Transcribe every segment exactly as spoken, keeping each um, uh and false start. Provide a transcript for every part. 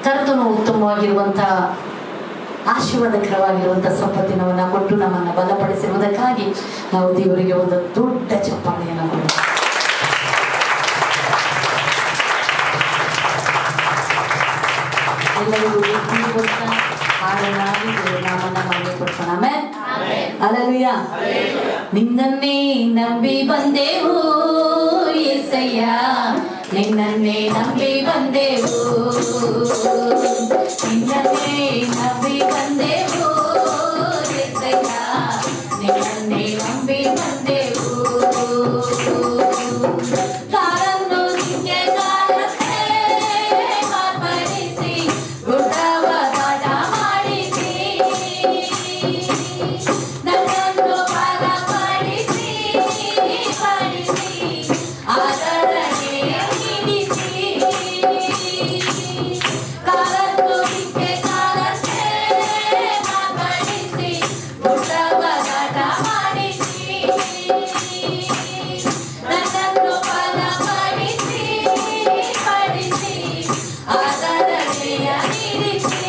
ಕರ್ತನು ಉತ್ತಮವಾಗಿರುವಂತಹ ಆಶೀರ್ವಾದಕರವಾಗಿರುವಂತಹ ಸಂಪತ್ತಿನವನ್ನ ಕೊಟ್ಟು ನಮ್ಮನ್ನ ಬಲಪಡಿಸಿರುವುದಕ್ಕಾಗಿ ನಾವು ದೇವರಿಗೆ ಒಂದು ದೊಡ್ಡ ಚಪ್ಪಾಳೆಯನ್ನು ಕೊಡುತ್ತೇವೆ. ಎಲ್ಲರಿಗೂ ಹಾಡನ್ನಾಗಿ ನಾಮನ ಮಾಡಿ ಕೊಡ್ತಾನ. ಆಮೆನ್. ಹಲ್ಲೆಲೂಯ. ನಿನ್ನನ್ನೇ ನಂಬಿ ಬಂದೆವು యేసయ్య, ನಿನ್ನನ್ನೇ ನಂಬಿ ಬಂದೆವು, ನಿನ್ನನ್ನೇ ನಂಬಿ ಬಂದೆವು యేసయ్య, ನಿನ್ನನ್ನೇ ನಂಬಿ ಬಂದೆವು. ಕಾರನ್ನು ನಿಂಗೆ ಕಾಲಕ್ಕೆ ಮಾರ್ಪಡಿಸಿ ಗುಡ್ಡವ ದಾಟ ಮಾಡಿಸಿ, ನನ್ನನ್ನು ಬಲಪಡಿಸಿ ಪಡಿಸಿ ಆದರಣೆ ನೀಡಿಸಿ. ಕಾಲನ್ನು ನಿಂಗೆ ಕಾಲಕ್ಕೆ ಮಾರ್ಪಡಿಸಿ ಗುಡ್ಡವ ದಾಟ ಮಾಡಿಸಿ, ನನ್ನನ್ನು ಬಲಪಡಿಸಿ ಪಡಿಸಿ ಆದರಣೆಯ ನೀಡಿಸಿ.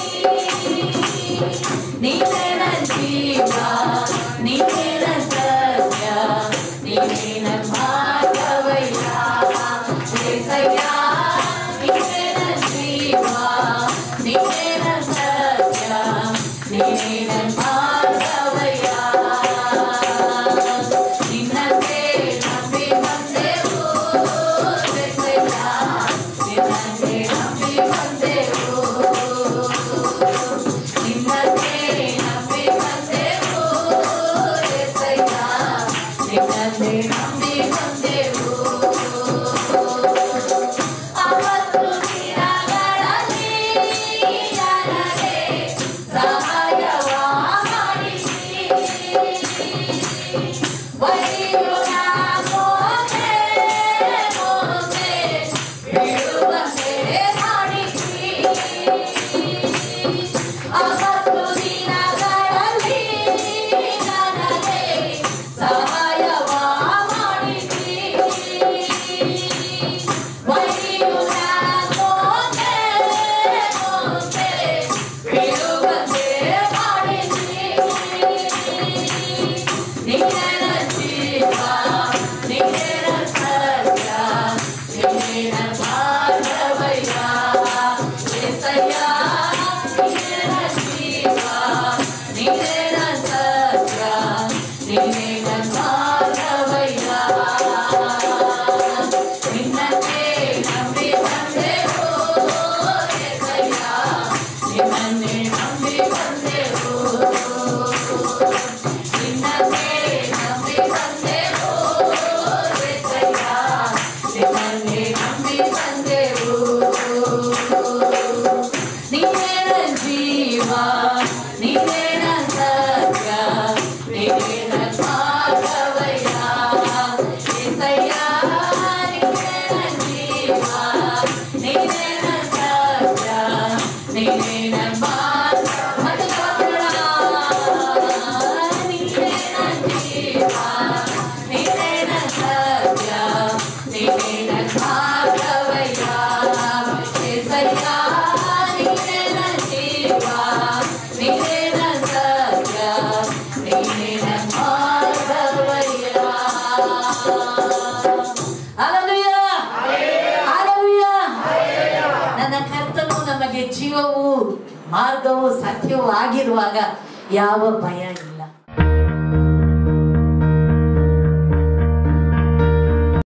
ನೀನೇ ನನ್ನ ಜೀವ, ನೀನೇ ನನ್ನ ಸತ್ಯ, ನೀನೇ ನನ್ನ ಮಾರ್ಗವಯ್ಯ యేసయ్య. ನೀನೇ ನನ್ನ ಜೀವ, ನೀನೇ ನನ್ನ ಸತ್ಯ, ನೀನೇ ನನ್ನ ಮಾರ್ಗವಯ್ಯ. ನಿನ್ನನ್ನೇ ನಂಬಿ ಬಂದೆವು యేసయ్ಯ, ನಿನ್ನನ್ನೇ ನಂಬಿ ಬಂದೆವು, ನಿನ್ನನ್ನೇ ನಂಬಿ ಬಂದೆವು యేಸయ్ಯ, ನಿನ್ನನ್ನೇ ನಂಬಿ ಬಂದೆವು. ಆಪತ್ತು ದಿನಗಳಲ್ಲಿ ನನಗೆ ಸಹಾಯವ ಮಾಡಿಸಿ, ವೈರಿಯು ನಮ್ಮೊಂದೆ ಮುಂದೆ ಬೀಳುವಂತೆ ಮಾಡಿಸಿ. ಆಪತ್ತು ದಿನಗಳಲ್ಲಿ ನನಗೆ ಸಹಾಯವ ಮಾಡಿಸಿ, ವೈರಿಯು ನಮ್ಮೊಂದೆ ಮುಂದೆ ಬೀಳುವಂತೆ ಮಾಡಿಸಿ. ನೀನೇ ನನ್ನ ಜೀವ, ನೀನೇ ನನ್ನ ಸತ್ಯ, ನೀನೇ ನನ್ನ ಮಾರ್ಗವಯ್ಯ యేಸయ్ಯ. ನೀನೇ ನನ್ನ ಜೀವ, ನೀನೇ ನನ್ನ ಸತ್ಯ, ನೀನೇ ನನ್ನ ಮಾರ್ಗವಯ್ಯ. ನಿನ್ನನ್ನೇ ನಂಬಿ ಬಂದೆವು యేಸయ్ಯ, ನಿನ್ನನ್ನೇ ನಂಬಿ ಬಂದೆವು, ನಿನ್ನನ್ನೇ ನಂಬಿ ಬಂದೆವು యేಸಯ್ಯ, ನಿನ್ನನ್ನೇ ನಂಬಿ ಬಂದೆವು. ನೀನೇ ನನ್ನ ಜೀವ, ನೀನೇ ನನ್ನ ಸತ್ಯ, ನೀನೇ ನನ್ನ ಮಾರ್ಗವಯ್ಯ యేಸಯ್ಯ. ನೀನೇ ನನ್ನ ಜೀವ, ನೀನೇ ನನ್ನ ಸತ್ಯ, ನೀನೇ ನನ್ನ ಮಾರ್ಗ. ಮತ್ತೆ ಜೋರಾಗಿ ನೀನೇ ನನ್ನ ಜೀವ, ನೀನೇ ನನ್ನ ಸತ್ಯ, ನೀನೇ ನನ್ನ ಮಾರ್ಗವಯ್ಯ యేಸಯ್ಯ. ನೀನೇ ನನ್ನ ಜೀವ, ನೀನೇ ನನ್ನ ಸತ್ಯ, ನೀನೇ ನನ್ನ ಮಾರ್ಗವಯ್ಯ. ಹಲ್ಲೆಲೂಯ. ಹಲ್ಲೆಲೂಯ. ನನ್ನ ಕರ್ತನು ನಮಗೆ ಜೀವವು ಮಾರ್ಗವು ಸತ್ಯವೂ ಆಗಿರುವಾಗ ಯಾವ ಭಯ ಇಲ್ಲ.